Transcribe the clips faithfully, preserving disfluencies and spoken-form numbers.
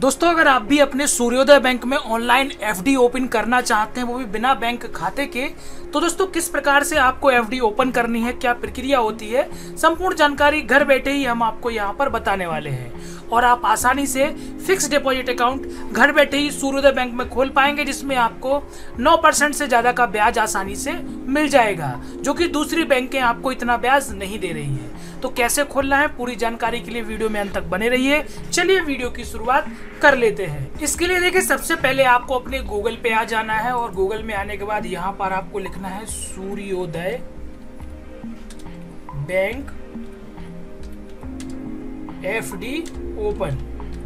दोस्तों, अगर आप भी अपने सूर्योदय बैंक में ऑनलाइन एफडी ओपन करना चाहते हैं, वो भी बिना बैंक खाते के, तो दोस्तों किस प्रकार से आपको एफडी ओपन करनी है, क्या प्रक्रिया होती है, संपूर्ण जानकारी घर बैठे ही हम आपको यहाँ पर बताने वाले हैं। और आप आसानी से फिक्स डिपॉजिट अकाउंट घर बैठे ही सूर्योदय बैंक में खोल पाएंगे, जिसमें आपको नौ परसेंट से ज़्यादा का ब्याज आसानी से मिल जाएगा, जो कि दूसरी बैंकें आपको इतना ब्याज नहीं दे रही हैं। तो कैसे खोलना है, पूरी जानकारी के लिए वीडियो में अंत तक बने रहिए। चलिए वीडियो की शुरुआत कर लेते हैं। इसके लिए देखिए, सबसे पहले आपको अपने गूगल पे आ जाना है और गूगल में आने के बाद यहाँ पर आपको लिखना है सूर्योदय बैंक एफडी ओपन।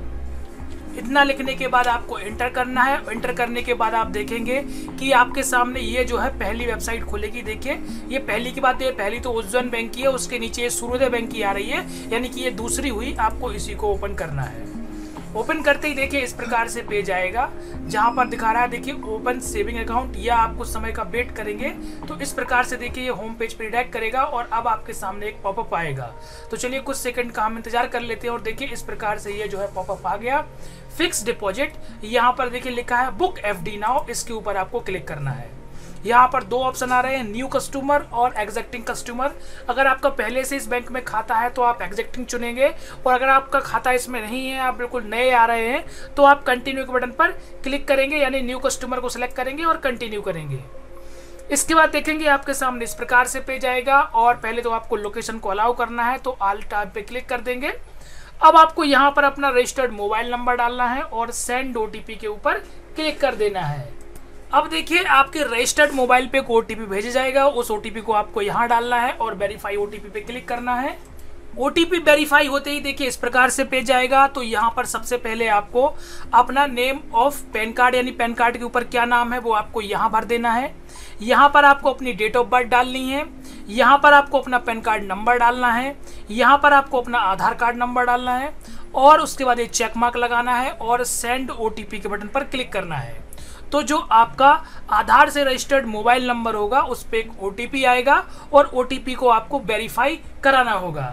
इतना लिखने के बाद आपको एंटर करना है। एंटर करने के बाद आप देखेंगे कि आपके सामने ये जो है पहली वेबसाइट खुलेगी। देखिए, ये पहली की बात है, पहली तो उज्जवल बैंक की है, उसके नीचे ये सूर्योदय बैंक की आ रही है, यानी कि ये दूसरी हुई। आपको इसी को ओपन करना है। ओपन करते ही देखिए इस प्रकार से पेज आएगा, जहां पर दिखा रहा है देखिए ओपन सेविंग अकाउंट, या आप कुछ समय का वेट करेंगे तो इस प्रकार से देखिए ये होम पेज पे रिडायरेक्ट करेगा और अब आपके सामने एक पॉपअप आएगा। तो चलिए कुछ सेकंड का हम इंतजार कर लेते हैं और देखिए इस प्रकार से ये जो है पॉपअप आ गया। फिक्स डिपॉजिट, यहाँ पर देखिए लिखा है बुक एफडी नाउ, इसके ऊपर आपको क्लिक करना है। यहाँ पर दो ऑप्शन आ रहे हैं, न्यू कस्टमर और एग्जिस्टिंग कस्टमर। अगर आपका पहले से इस बैंक में खाता है तो आप एग्जिस्टिंग चुनेंगे, और अगर आपका खाता इसमें नहीं है, आप बिल्कुल नए आ रहे हैं, तो आप कंटिन्यू के बटन पर क्लिक करेंगे, यानी न्यू कस्टमर को सिलेक्ट करेंगे और कंटिन्यू करेंगे। इसके बाद देखेंगे आपके सामने इस प्रकार से पेज आएगा, और पहले तो आपको लोकेशन को अलाउ करना है, तो ऑल टैब पे क्लिक कर देंगे। अब आपको यहाँ पर अपना रजिस्टर्ड मोबाइल नंबर डालना है और सेंड ओटीपी के ऊपर क्लिक कर देना है। अब देखिए आपके रजिस्टर्ड मोबाइल पे एक ओटीपी भेजा जाएगा, उस ओटीपी को आपको यहाँ डालना है और वेरीफाई ओटीपी पे क्लिक करना है। ओटीपी वेरीफाई होते ही देखिए इस प्रकार से पेज आएगा। तो यहाँ पर सबसे पहले आपको अपना नेम ऑफ पैन कार्ड, यानी पैन कार्ड के ऊपर क्या नाम है वो आपको यहाँ भर देना है। यहाँ पर आपको अपनी डेट ऑफ बर्थ डालनी है। यहाँ पर आपको अपना पैन कार्ड नंबर डालना है। यहाँ पर आपको अपना आधार कार्ड नंबर डालना है और उसके बाद एक चेक मार्क लगाना है और सेंड ओटीपी के बटन पर क्लिक करना है। तो जो आपका आधार से रजिस्टर्ड मोबाइल नंबर होगा उस पर एक ओटीपी आएगा और ओटीपी को आपको वेरीफाई कराना होगा।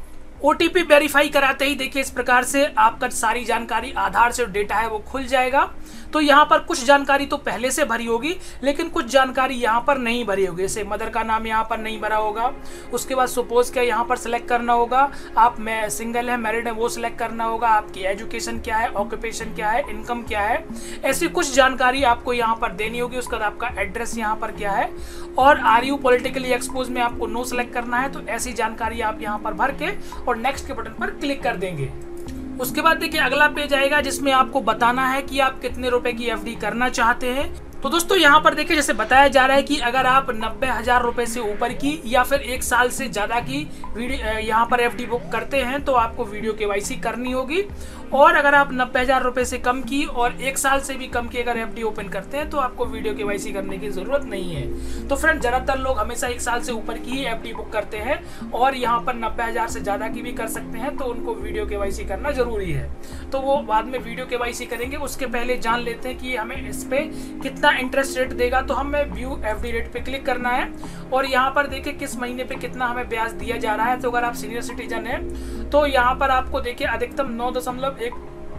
ओटीपी वेरीफाई कराते ही देखिए इस प्रकार से आपका सारी जानकारी, आधार से डेटा है वो खुल जाएगा। तो यहाँ पर कुछ जानकारी तो पहले से भरी होगी, लेकिन कुछ जानकारी यहाँ पर नहीं भरी होगी। जैसे मदर का नाम यहाँ पर नहीं भरा होगा। उसके बाद सपोज क्या यहाँ पर सिलेक्ट करना होगा, आप मैं सिंगल है मैरिड है वो सिलेक्ट करना होगा। आपकी एजुकेशन क्या है, ऑक्यूपेशन क्या है, इनकम क्या है, ऐसी कुछ जानकारी आपको यहाँ पर देनी होगी। उसके बाद आपका एड्रेस यहाँ पर क्या है, और आर यू पॉलिटिकली एक्सपोज में आपको नो सिलेक्ट करना है। तो ऐसी जानकारी आप यहाँ पर भर के और नेक्स्ट के बटन पर क्लिक कर देंगे। उसके बाद देखिए अगला पेज आएगा, जिसमें आपको बताना है कि आप कितने रुपए की एफडी करना चाहते हैं। तो दोस्तों यहाँ पर देखिए जैसे बताया जा रहा है कि अगर आप नब्बे हजार रुपए से ऊपर की या फिर एक साल से ज्यादा की यहाँ पर एफडी बुक करते हैं तो आपको वीडियो केवाईसी करनी होगी। और अगर आप नब्बे हजार रुपए से कम की और एक साल से भी कम की अगर एफडी ओपन करते हैं तो आपको वीडियो केवाईसी करने की जरूरत नहीं है। तो फ्रेंड, ज्यादातर लोग हमेशा एक साल से ऊपर की ही एफडी बुक करते हैं और यहाँ पर नब्बे हजार से ज्यादा की भी कर सकते हैं, तो उनको वीडियो केवाईसी करना जरूरी है। तो वो बाद में वीडियो केवाईसी करेंगे। उसके पहले जान लेते हैं कि हमें इस पे कितना इंटरेस्ट रेट देगा। तो हमें व्यू एफडी रेट पे क्लिक करना है और यहाँ पर देखिए किस महीने पे कितना हमें ब्याज दिया जा रहा है। तो अगर आप सीनियर सिटीजन है तो यहाँ पर आपको देखिए अधिकतम नौ दशमलव एक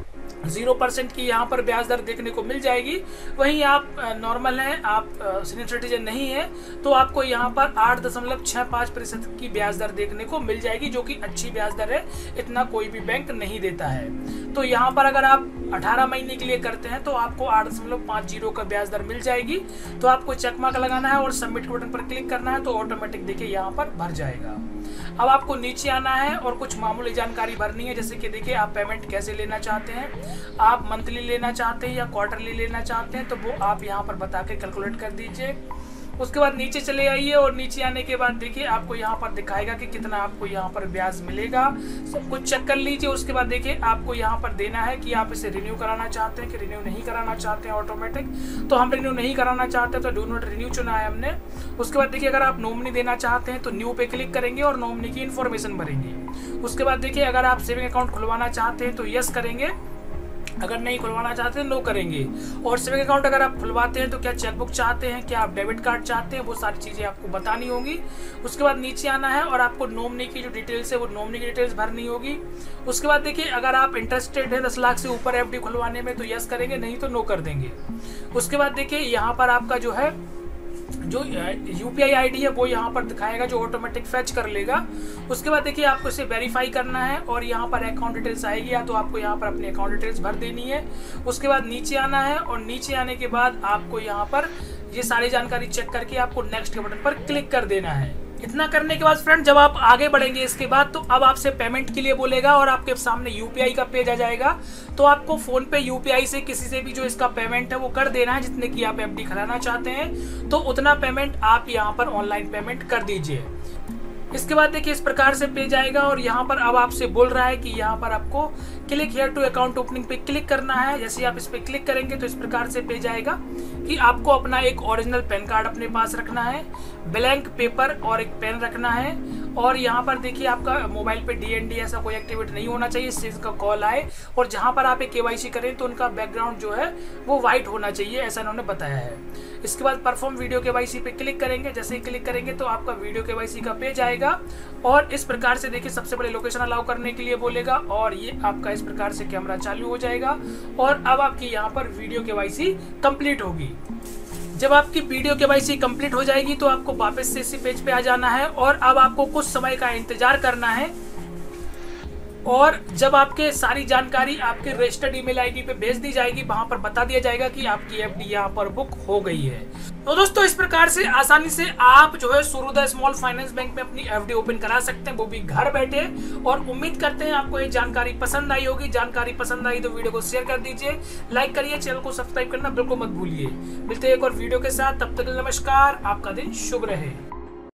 जीरो परसेंट की यहाँ पर ब्याज दर देखने को मिल जाएगी। वहीं आप नॉर्मल हैं, आप सीनियर सिटीजन नहीं है, तो आपको यहाँ पर आठ दशमलव छः पाँच प्रतिशत की ब्याज दर देखने को मिल जाएगी, जो कि अच्छी ब्याज दर है। इतना कोई भी बैंक नहीं देता है। तो यहाँ पर अगर आप अठारह महीने के लिए करते हैं तो आपको आठ दशमलव पाँच जीरो का ब्याज दर मिल जाएगी। तो आपको चेक मार्क लगाना है और सबमिट के बटन पर क्लिक करना है, तो ऑटोमेटिक देखिए यहाँ पर भर जाएगा। अब आपको नीचे आना है और कुछ मामूली जानकारी भरनी है, जैसे कि देखिए आप पेमेंट कैसे लेना चाहते हैं, आप मंथली लेना चाहते हैं या क्वार्टरली लेना चाहते हैं, तो वो आप यहाँ पर बता के कैलकुलेट कर दीजिए। उसके बाद नीचे चले आइए और नीचे आने के बाद देखिए आपको यहाँ पर दिखाएगा कि कितना आपको यहाँ पर ब्याज मिलेगा। सब कुछ चेक कर लीजिए। उसके बाद देखिए आपको यहाँ पर देना है कि आप इसे रिन्यू कराना चाहते हैं कि रिन्यू नहीं कराना चाहते हैं ऑटोमेटिक। तो हम रिन्यू नहीं कराना चाहते हैं तो डू नॉट रिन्यू चुना है हमने। उसके बाद देखिए अगर आप नॉमिनी देना चाहते हैं तो न्यू पे क्लिक करेंगे और नॉमिनी की इन्फॉर्मेशन भरेंगे। उसके बाद देखिए अगर आप सेविंग अकाउंट खुलवाना चाहते हैं तो यस करेंगे अगर नहीं खुलवाना चाहते हैं नो करेंगे। और सेविंग अकाउंट अगर आप खुलवाते हैं तो क्या चेकबुक चाहते हैं, क्या आप डेबिट कार्ड चाहते हैं, वो सारी चीज़ें आपको बतानी होगी। उसके बाद नीचे आना है और आपको नॉमिनी की जो डिटेल्स है वो नॉमिनी की डिटेल्स भरनी होगी। उसके बाद देखिए अगर आप इंटरेस्टेड हैं दस लाख से ऊपर एफडी खुलवाने में तो यस करेंगे, नहीं तो नो कर देंगे। उसके बाद देखिए यहाँ पर आपका जो है जो यूपीआई आईडी है वो यहाँ पर दिखाएगा, जो ऑटोमेटिक फैच कर लेगा। उसके बाद देखिए आपको इसे वेरीफाई करना है और यहाँ पर अकाउंट डिटेल्स आएगी, या तो आपको यहाँ पर अपनी अकाउंट डिटेल्स भर देनी है। उसके बाद नीचे आना है और नीचे आने के बाद आपको यहाँ पर ये सारी जानकारी चेक करके आपको नेक्स्ट के बटन पर क्लिक कर देना है। इतना करने के बाद फ्रेंड जब आप आगे बढ़ेंगे इसके बाद तो अब आपसे पेमेंट के लिए बोलेगा और आपके सामने यूपीआई का पेज आ जाएगा। तो आपको फोन पे यूपीआई से किसी से भी जो इसका पेमेंट है वो कर देना है। जितने की आप एफडी खिलाना चाहते हैं तो उतना पेमेंट आप यहाँ पर ऑनलाइन पेमेंट कर दीजिए। इसके बाद देखिए इस प्रकार से पेज आएगा और यहाँ पर अब आपसे बोल रहा है कि यहाँ पर आपको click here to account opening पे क्लिक करना है। जैसे आप इस पे क्लिक करेंगे तो इस प्रकार से पेज आएगा कि आपको अपना एक ओरिजिनल पैन कार्ड अपने पास रखना है, ब्लैंक पेपर और एक पेन रखना है। और यहाँ पर देखिए आपका मोबाइल पे डीएनडी ऐसा कोई एक्टिवेट नहीं होना चाहिए, इससे इसका कॉल आए। और जहाँ पर आप एक केवाईसी करें तो उनका बैकग्राउंड जो है वो व्हाइट होना चाहिए, ऐसा इन्होंने बताया है। इसके बाद परफॉर्म वीडियो केवाईसी पे क्लिक करेंगे। जैसे ही क्लिक करेंगे तो आपका वीडियो केवाईसी का पेज आएगा और इस प्रकार से देखिए सबसे पहले लोकेशन अलाउ करने के लिए बोलेगा और ये आपका इस प्रकार से कैमरा चालू हो जाएगा और अब आपकी यहाँ पर वीडियो केवाईसी कंप्लीट होगी। जब आपकी वीडियो केवाईसी कंप्लीट हो जाएगी तो आपको वापस से इसी पेज पे आ जाना है और अब आपको कुछ समय का इंतजार करना है। और जब आपके सारी जानकारी आपके रजिस्टर्ड ईमेल आईडी पे भेज दी जाएगी, वहां पर बता दिया जाएगा कि आपकी एफडी यहाँ पर बुक हो गई है। तो दोस्तों इस प्रकार से आसानी से आप जो है सूर्योदय स्मॉल फाइनेंस बैंक में अपनी एफडी ओपन करा सकते हैं, वो भी घर बैठे। और उम्मीद करते हैं आपको ये जानकारी पसंद आई होगी। जानकारी पसंद आई तो वीडियो को शेयर कर दीजिए, लाइक करिए, चैनल को सब्सक्राइब करना बिल्कुल मत भूलिए। मिलते हैं एक और वीडियो के साथ, तब तक नमस्कार, आपका दिन शुभ रहे।